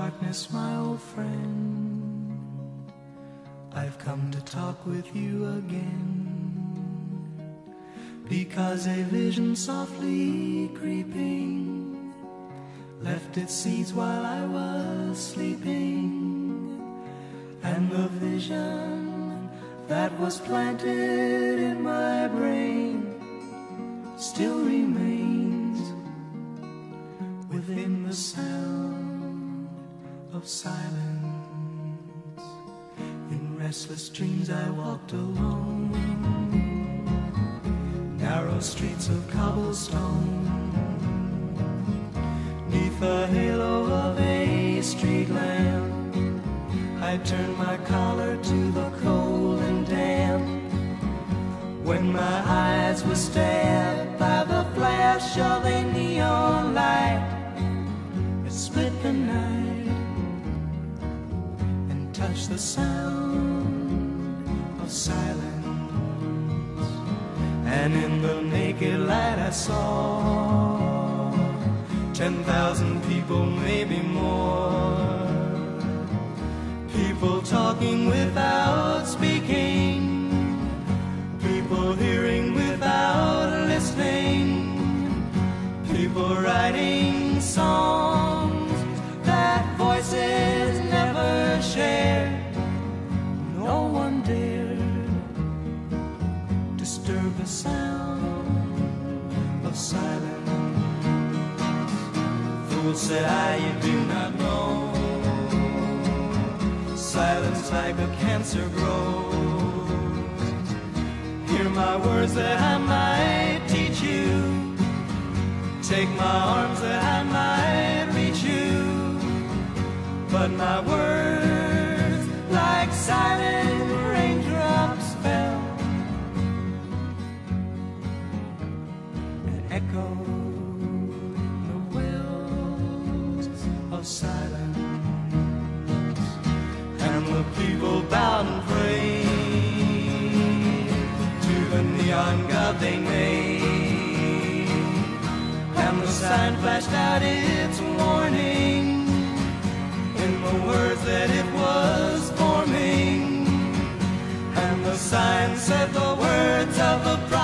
darkness, my old friend, I've come to talk with you again, because a vision softly creeping left its seeds while I was sleeping, and the vision that was planted in my brain still remains within the sound of silence. In restless dreams I walked alone, narrow streets of cobblestone, neath the halo of a street lamp. I turned my collar to the cold and damp, when my eyes were stabbed by the flash of a neon light. It split the night and touched the sound of silence, and in the naked light I saw 10,000 people, maybe more, people talking without speaking, people hearing without listening, people writing songs that voices never shared. No one dared disturb the sound of silence. Fool, said I, you do not know, silence like a cancer grows. Hear my words that I might teach you, take my arms that I might reach you, but my words like silent raindrops fell and echoed the wells of silence. And the people bowed and prayed to the neon god they made, and the sign flashed out its warning in the words that it was forming, and the sign said the words of the prophet.